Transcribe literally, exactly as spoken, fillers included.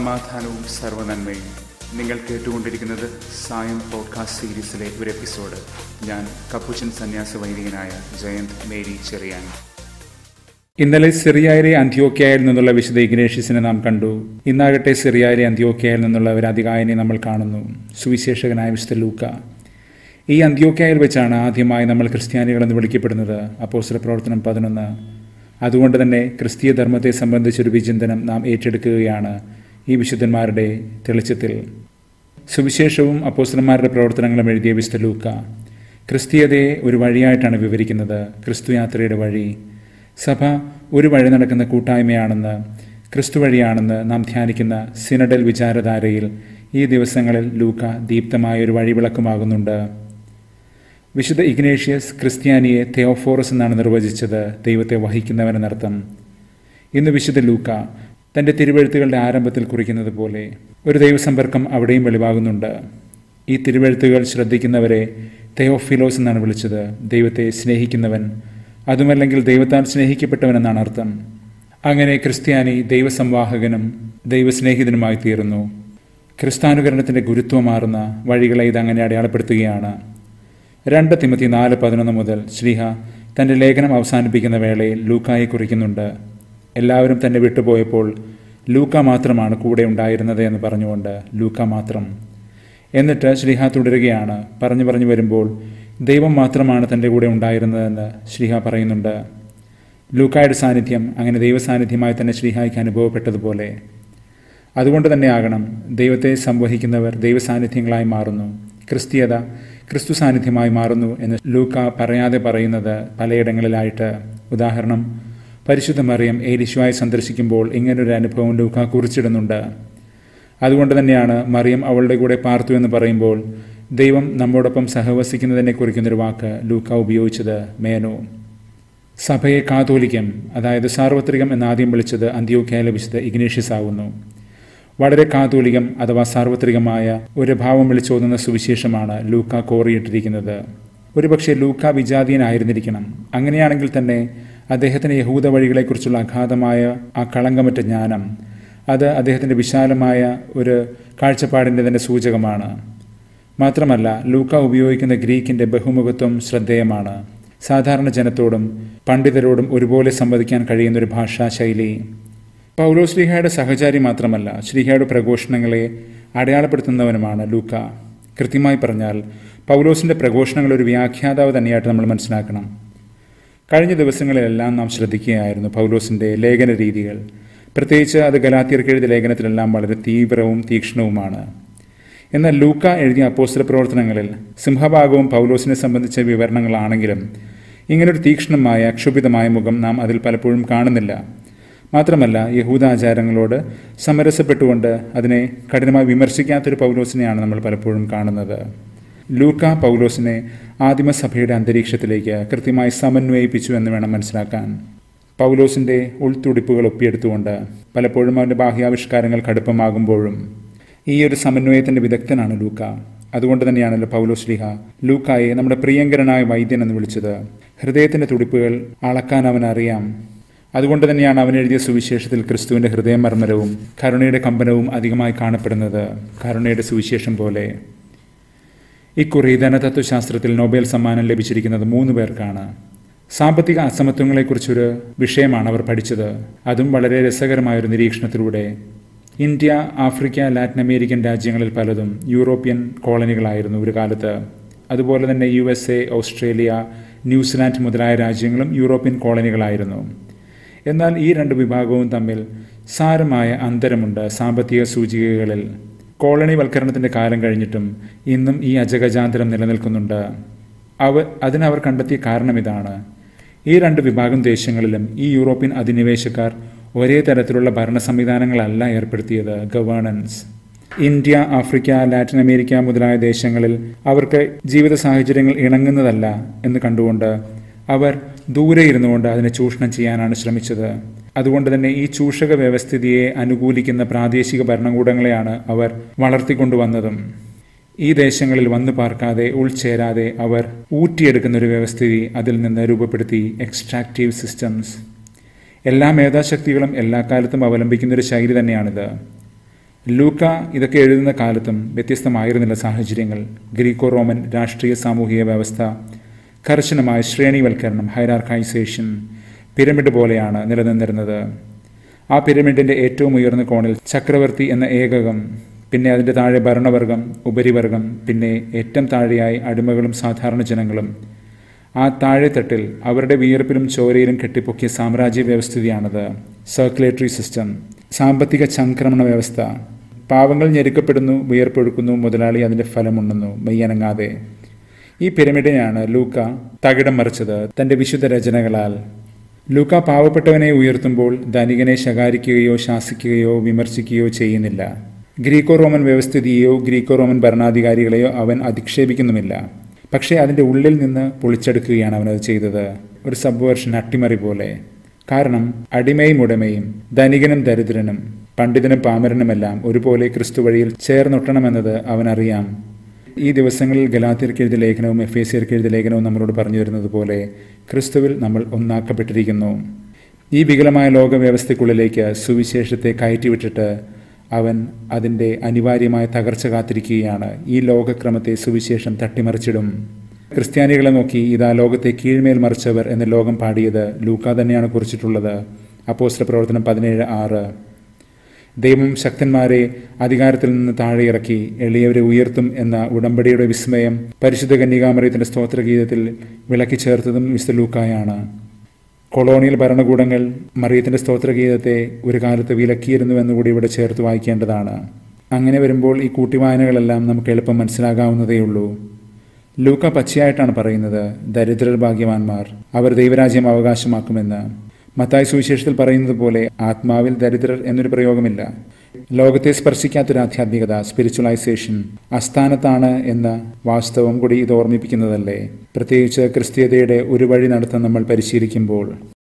സമാധാനവും സർവ്വനന്മയും. നിങ്ങൾ കേട്ടുകൊണ്ടിരിക്കുന്നത് സായം പോഡ്കാസ്റ്റ് സീരീസിലെ ഒരു എപ്പിസോഡ്. ഞാൻ കപ്പുച്ചിൻ സന്യാസ വൈദികനായ ജയന്ത് മേരി ചെറിയാൻ. ഇന്നലെ സിറിയയിലെ അന്ത്യോക്യയിൽ നിന്നുള്ള വിശുദ്ധ ഇഗ്നേഷ്യസിനെ നാം കണ്ടു. ഇന്നാകട്ടെ സിറിയയിലെ അന്ത്യോക്യയിൽ നിന്നുള്ള ഒരു അതികായനെ നമ്മൾ കാണുന്നു, സുവിശേഷകനായ വിശുദ്ധ ലൂക്ക. ഈ അന്ത്യോക്യയിൽ വെച്ചാണ് ആദ്യമായി നമ്മൾ ക്രിസ്ത്യാനികളെന്ന് വിളിക്കപ്പെടുന്നത്. അപ്പോസ്തല പ്രവർത്തനം പതിനൊന്ന്. അതുകൊണ്ട് തന്നെ ക്രിസ്തീയ ധർമ്മത്തെ സംബന്ധിച്ചൊരു വിചിന്തനം നാം ഏറ്റെടുക്കുകയാണ് ഈ വിശുദ്ധന്മാരുടെ തെളിച്ചത്തിൽ. സുവിശേഷവും അപ്പോസ്തലന്മാരുടെ പ്രവർത്തനങ്ങളും എഴുതിയ വിശുദ്ധ ലൂക്ക ക്രിസ്തീയതയെ ഒരു വഴിയായിട്ടാണ് വിവരിക്കുന്നത്. ക്രിസ്തു യാത്രയുടെ വഴി. സഭ ഒരു വഴി നടക്കുന്ന കൂട്ടായ്മയാണെന്ന്, ക്രിസ്തു വഴിയാണെന്ന് നാം ധ്യാനിക്കുന്ന സിനഡൽ വിചാരധാരയിൽ ഈ ദിവസങ്ങളിൽ ലൂക്ക ദീപ്തമായ ഒരു വഴിവിളക്കുമാകുന്നുണ്ട്. വിശുദ്ധ ഇഗ്നേഷ്യസ് ക്രിസ്ത്യാനിയെ തെയോഫോറസ് എന്നാണ് നിർവചിച്ചത്, ദൈവത്തെ വഹിക്കുന്നവനെന്നർത്ഥം. ഇന്ന് വിശുദ്ധ ലൂക്ക തൻ്റെ തിരുവെഴുത്തുകളുടെ ആരംഭത്തിൽ കുറിക്കുന്നത് പോലെ ഒരു ദൈവസമ്പർക്കം അവിടെയും വെളിവാകുന്നുണ്ട്. ഈ തിരുവെഴുത്തുകൾ ശ്രദ്ധിക്കുന്നവരെ തെയോഫിലോസ് എന്നാണ് വിളിച്ചത്, ദൈവത്തെ സ്നേഹിക്കുന്നവൻ, അതുമല്ലെങ്കിൽ ദൈവത്താൽ സ്നേഹിക്കപ്പെട്ടവനെന്നാണ് അർത്ഥം. അങ്ങനെ ക്രിസ്ത്യാനി ദൈവസംവാഹകനും ദൈവസ്നേഹിതനുമായി തീർന്നു. ക്രിസ്താനുകരണത്തിൻ്റെ ഗുരുത്വമാർന്ന വഴികളെ ഇതങ്ങനെ അടയാളപ്പെടുത്തുകയാണ്. രണ്ട് തിമോത്തി നാല് പതിനൊന്ന് മുതൽ ശ്ലീഹ തൻ്റെ ലേഖനം അവസാനിപ്പിക്കുന്ന വേളയിൽ ലൂക്കായെ കുറിക്കുന്നുണ്ട്. എല്ലാവരും തന്നെ വിട്ടുപോയപ്പോൾ ലൂക്ക മാത്രമാണ് കൂടെ ഉണ്ടായിരുന്നത് എന്ന് പറഞ്ഞുകൊണ്ട് ലൂക്ക മാത്രം. എന്നിട്ട് ശ്ലീഹ തുടരുകയാണ്. പറഞ്ഞു പറഞ്ഞു വരുമ്പോൾ ദൈവം മാത്രമാണ് തൻ്റെ കൂടെ ഉണ്ടായിരുന്നതെന്ന് ശ്ലീഹ പറയുന്നുണ്ട്. ലൂക്കായുടെ സാന്നിധ്യം അങ്ങനെ ദൈവസാന്നിധ്യമായി തന്നെ ശ്ലീഹായ്ക്ക് അനുഭവപ്പെട്ടതുപോലെ. അതുകൊണ്ട് തന്നെ ആകണം ദൈവത്തെ സംവഹിക്കുന്നവർ ദൈവസാന്നിധ്യങ്ങളായി മാറുന്നു, ക്രിസ്തീയത ക്രിസ്തു സാന്നിധ്യമായി മാറുന്നു എന്ന് ലൂക്ക പറയാതെ പറയുന്നത് പലയിടങ്ങളിലായിട്ട്. ഉദാഹരണം, പരിശുദ്ധ മറിയം ഏലിശുവായി സന്ദർശിക്കുമ്പോൾ ഇങ്ങനൊരു അനുഭവം ലൂക്ക കുറിച്ചിടുന്നുണ്ട്. അതുകൊണ്ട് തന്നെയാണ് മറിയം അവളുടെ കൂടെ പാർത്തു എന്ന് പറയുമ്പോൾ ദൈവം നമ്മോടൊപ്പം സഹവസിക്കുന്നതിനെ കുറിക്കുന്നൊരു വാക്ക് ലൂക്ക ഉപയോഗിച്ചത് മേനോ. സഭയെ കാതോലിക്കം, അതായത് സാർവത്രികം എന്നാദ്യം വിളിച്ചത് അന്ത്യോക്യയിലെ വിശുദ്ധ ഇഗ്നേഷ്യസ് ആകുന്നു. വളരെ കാതോലികം അഥവാ സാർവത്രികമായ ഒരു ഭാവം വിളിച്ചോതുന്ന സുവിശേഷമാണ് ലൂക്ക കോറിയിട്ടിരിക്കുന്നത്. ഒരുപക്ഷെ ലൂക്ക വിജാതീയനായിരുന്നിരിക്കണം. അങ്ങനെയാണെങ്കിൽ തന്നെ അദ്ദേഹത്തിന് യഹൂദ വഴികളെക്കുറിച്ചുള്ള അഗാധമായ ആ കളങ്കമറ്റ ജ്ഞാനം, അത് അദ്ദേഹത്തിൻ്റെ വിശാലമായ ഒരു കാഴ്ചപ്പാടിൻ്റെ തന്നെ സൂചകമാണ്. മാത്രമല്ല ലൂക്ക ഉപയോഗിക്കുന്ന ഗ്രീക്കിൻ്റെ ബഹുമുഖത്വം ശ്രദ്ധേയമാണ്. സാധാരണ ജനത്തോടും പണ്ഡിതരോടും ഒരുപോലെ സംവദിക്കാൻ കഴിയുന്നൊരു ഭാഷാശൈലി. പൗലോസ് ശ്ലീഹയുടെ സഹചാരി മാത്രമല്ല, ശ്ലീഹയുടെ പ്രഘോഷണങ്ങളെ അടയാളപ്പെടുത്തുന്നവനുമാണ് ലൂക്ക. കൃത്യമായി പറഞ്ഞാൽ പൗലോസിൻ്റെ പ്രഘോഷണങ്ങൾ ഒരു വ്യാഖ്യാതാവ് തന്നെയായിട്ട് നമ്മൾ മനസ്സിലാക്കണം. കഴിഞ്ഞ ദിവസങ്ങളിലെല്ലാം നാം ശ്രദ്ധിക്കുകയായിരുന്നു പൗലോസിൻ്റെ ലേഖന രീതികൾ. പ്രത്യേകിച്ച് അത് ഗലാത്യർക്ക് എഴുതിയ ലേഖനത്തിലെല്ലാം വളരെ തീവ്രവും തീക്ഷ്ണവുമാണ്. എന്നാൽ ലൂക്ക എഴുതിയ അപ്പോസ്തല പ്രവർത്തനങ്ങളിൽ സിംഹഭാഗവും പൗലോസിനെ സംബന്ധിച്ച വിവരണങ്ങളാണെങ്കിലും ഇങ്ങനൊരു തീക്ഷ്ണമായ ക്ഷുഭിതമായ മുഖം നാം അതിൽ പലപ്പോഴും കാണുന്നില്ല. മാത്രമല്ല യഹൂദാചാരങ്ങളോട് സമരസപ്പെട്ടുകൊണ്ട് അതിനെ കഠിനമായി വിമർശിക്കാത്തൊരു പൗലോസിനെയാണ് നമ്മൾ പലപ്പോഴും കാണുന്നത്. ലൂക്ക പൗലോസിനെ ആദിമസഭയുടെ അന്തരീക്ഷത്തിലേക്ക് കൃത്യമായി സമന്വയിപ്പിച്ചു എന്ന് വേണം മനസ്സിലാക്കാൻ. പൗലോസിൻ്റെ ഉൾത്തുടിപ്പുകൾ ഒപ്പിയെടുത്തുകൊണ്ട് പലപ്പോഴും അവൻ്റെ ബാഹ്യാവിഷ്കാരങ്ങൾ കടുപ്പമാകുമ്പോഴും ഈ ഒരു സമന്വയത്തിൻ്റെ വിദഗ്ധനാണ് ലൂക്ക. അതുകൊണ്ട് തന്നെയാണല്ലോ പൗലോസ് ശ്ലീഹ ലൂക്കായെ നമ്മുടെ പ്രിയങ്കരനായ വൈദ്യൻ എന്ന് വിളിച്ചത്. ഹൃദയത്തിൻ്റെ തുടിപ്പുകൾ അളക്കാൻ അവനറിയാം. അതുകൊണ്ട് തന്നെയാണ് അവൻ എഴുതിയ സുവിശേഷത്തിൽ ക്രിസ്തുവിൻ്റെ ഹൃദയമർമ്മരവും കരുണയുടെ കമ്പനവും അധികമായി കാണപ്പെടുന്നത്, കരുണയുടെ സുവിശേഷം പോലെ. ഇക്കുറി ധനതത്വശാസ്ത്രത്തിൽ നൊബേൽ സമ്മാനം ലഭിച്ചിരിക്കുന്നത് മൂന്ന് പേർക്കാണ്. സാമ്പത്തിക അസമത്വങ്ങളെക്കുറിച്ചൊരു വിഷയമാണ് അവർ പഠിച്ചത്. അതും വളരെ രസകരമായൊരു നിരീക്ഷണത്തിലൂടെ. ഇന്ത്യ, ആഫ്രിക്ക, ലാറ്റിൻ അമേരിക്കൻ രാജ്യങ്ങളിൽ പലതും യൂറോപ്യൻ കോളനികളായിരുന്നു ഒരു കാലത്ത്. അതുപോലെ തന്നെ U S A, Australia, New Zealand മുതലായ രാജ്യങ്ങളും യൂറോപ്യൻ കോളനികളായിരുന്നു. എന്നാൽ ഈ രണ്ട് വിഭാഗവും തമ്മിൽ സാരമായ അന്തരമുണ്ട് സാമ്പത്തിക സൂചികകളിൽ. കോളനിവൽക്കരണത്തിൻ്റെ കാലം കഴിഞ്ഞിട്ടും ഇന്നും ഈ അജഗജാന്തരം നിലനിൽക്കുന്നുണ്ട്. അവ അതിനവർ കണ്ടെത്തിയ കാരണം ഇതാണ്. ഈ രണ്ട് വിഭാഗം ദേശങ്ങളിലും ഈ യൂറോപ്യൻ അധിനിവേശക്കാർ ഒരേ തരത്തിലുള്ള ഭരണ സംവിധാനങ്ങളല്ല ഏർപ്പെടുത്തിയത്, governance. India, Africa, Latin America മുതലായ ദേശങ്ങളിൽ അവർക്ക് ജീവിത സാഹചര്യങ്ങൾ ഇണങ്ങുന്നതല്ല എന്ന് കണ്ടുകൊണ്ട് അവർ ദൂരെ ഇരുന്നുകൊണ്ട് അതിനെ ചൂഷണം ചെയ്യാനാണ് ശ്രമിച്ചത്. അതുകൊണ്ട് തന്നെ ഈ ചൂഷക വ്യവസ്ഥിതിയെ അനുകൂലിക്കുന്ന പ്രാദേശിക ഭരണകൂടങ്ങളെയാണ് അവർ വളർത്തിക്കൊണ്ടുവന്നതും. ഈ ദേശങ്ങളിൽ വന്നു പാർക്കാതെ ഉൾച്ചേരാതെ അവർ ഊറ്റിയെടുക്കുന്നൊരു വ്യവസ്ഥിതി അതിൽ നിന്ന് രൂപപ്പെടുത്തി, എക്സ്ട്രാക്റ്റീവ് സിസ്റ്റംസ്. എല്ലാ മേധാശക്തികളും എല്ലാ കാലത്തും അവലംബിക്കുന്നൊരു ശൈലി തന്നെയാണിത്. ലൂക്ക ഇതൊക്കെ എഴുതുന്ന കാലത്തും വ്യത്യസ്തമായിരുന്നില്ല സാഹചര്യങ്ങൾ. ഗ്രീക്കോ റോമൻ രാഷ്ട്രീയ സാമൂഹിക വ്യവസ്ഥ, കർശനമായ ശ്രേണിവൽക്കരണം, ഹൈറാർക്കൈസേഷൻ, പിരമിഡ് പോലെയാണ് നിലനിന്നിരുന്നത്. ആ പിരമിഡിൻ്റെ ഏറ്റവും ഉയർന്ന കോണിൽ ചക്രവർത്തി എന്ന ഏകകം, പിന്നെ അതിൻ്റെ താഴെ ഭരണവർഗം, ഉപരിവർഗം, പിന്നെ ഏറ്റവും താഴെയായി അടിമകളും സാധാരണ ജനങ്ങളും. ആ താഴെത്തട്ടിൽ അവരുടെ വിയർപ്പിലും ചോരയിലും കെട്ടിപ്പൊക്കിയ സാമ്രാജ്യ വ്യവസ്ഥിതിയാണത്. സർക്കുലേറ്ററി സിസ്റ്റം, സാമ്പത്തിക ചംക്രമണ വ്യവസ്ഥ. പാവങ്ങൾ ഞെരുക്കപ്പെടുന്നു, വിയർപ്പൊഴുക്കുന്നു, മുതലാളി അതിൻ്റെ ഫലമുണ്ടെന്നു മെയ്യനങ്ങാതെ. ഈ പിരമിഡിനെയാണ് ലൂക്ക തകിടം മറിച്ചത് തൻ്റെ വിശുദ്ധ രചനകളാൽ. ലൂക്ക പാവപ്പെട്ടവനെ ഉയർത്തുമ്പോൾ ധനികനെ ശകാരിക്കുകയോ ശാസിക്കുകയോ വിമർശിക്കുകയോ ചെയ്യുന്നില്ല. ഗ്രീക്കോ റോമൻ വ്യവസ്ഥിതിയെയോ ഗ്രീക്കോ റോമൻ ഭരണാധികാരികളെയോ അവൻ അധിക്ഷേപിക്കുന്നുമില്ല. പക്ഷേ അതിൻ്റെ ഉള്ളിൽ നിന്ന് പൊളിച്ചെടുക്കുകയാണ് അവനത് ചെയ്തത്, ഒരു സബ്വേർഷൻ, അട്ടിമറി പോലെ. കാരണം അടിമയും ഉടമയും, ധനികനും ദരിദ്രനും, പണ്ഡിതനും പാമരനുമെല്ലാം ഒരുപോലെ ക്രിസ്തു വഴിയിൽ ചേർന്നൊട്ടണമെന്നത് അവനറിയാം. ഈ ദിവസങ്ങളിൽ ഗലാത്യർക്ക് എഴുതിയ ലേഖനവും എഫേസ്യർക്ക് എഴുതിയ ലേഖനവും നമ്മളോട് പറഞ്ഞു തരുന്നത് പോലെ ക്രിസ്തുവിൽ നമ്മൾ ഒന്നാക്കപ്പെട്ടിരിക്കുന്നു. ഈ വികലമായ ലോകവ്യവസ്ഥയ്ക്കുള്ളിലേക്ക് സുവിശേഷത്തെ കയറ്റിവിട്ടിട്ട് അവൻ അതിൻ്റെ അനിവാര്യമായ തകർച്ച കാത്തിരിക്കുകയാണ്. ഈ ലോകക്രമത്തെ സുവിശേഷം തട്ടിമറിച്ചിടും. ക്രിസ്ത്യാനികളെ നോക്കി ഇതാ ലോകത്തെ കീഴ്മേൽ മറിച്ചവർ എന്ന് ലോകം പാടിയത് ലൂക്ക തന്നെയാണ് കുറിച്ചിട്ടുള്ളത്. അപ്പോസ്തല പ്രവർത്തനം പതിനേഴ് ആറ്. ദൈവം ശക്തന്മാരെ അധികാരത്തിൽ നിന്ന് താഴെ ഇറക്കി എളിയവരെ ഉയർത്തും എന്ന ഉടമ്പടിയുടെ വിസ്മയം പരിശുദ്ധ കന്യകാമറിയത്തിൻ്റെ സ്തോത്രഗീതത്തിൽ വിളക്കി ചേർത്തതും വിശുദ്ധ ലൂക്കായാണ്. കൊളോണിയൽ ഭരണകൂടങ്ങൾ മറിയത്തിൻ്റെ സ്തോത്രഗീതത്തെ ഒരു കാലത്ത് വിലക്കിയിരുന്നുവെന്നുകൂടി ഇവിടെ ചേർത്ത് വായിക്കേണ്ടതാണ്. അങ്ങനെ വരുമ്പോൾ ഈ കൂട്ടിവായനകളെല്ലാം നമുക്ക് എളുപ്പം മനസ്സിലാകാവുന്നതേയുള്ളൂ. ലൂക്ക പച്ചയായിട്ടാണ് പറയുന്നത്, ദരിദ്രർ ഭാഗ്യവാന്മാർ, അവർ ദൈവരാജ്യം അവകാശമാക്കുമെന്ന്. മത്തായി സുവിശേഷത്തിൽ പറയുന്നത് പോലെ ആത്മാവിൽ ദരിദ്രർ എന്നൊരു പ്രയോഗമില്ല. ലോകത്തെ സ്പർശിക്കാത്തൊരു ആധ്യാത്മികത, സ്പിരിച്വലൈസേഷൻ അസ്ഥാനത്താണ് എന്ന വാസ്തവം കൂടി ഇത് ഓർമ്മിപ്പിക്കുന്നതല്ലേ, പ്രത്യേകിച്ച് ക്രിസ്തീയതയുടെ ഒരു വഴി നടത്താൻ നമ്മൾ പരിശീലിക്കുമ്പോൾ.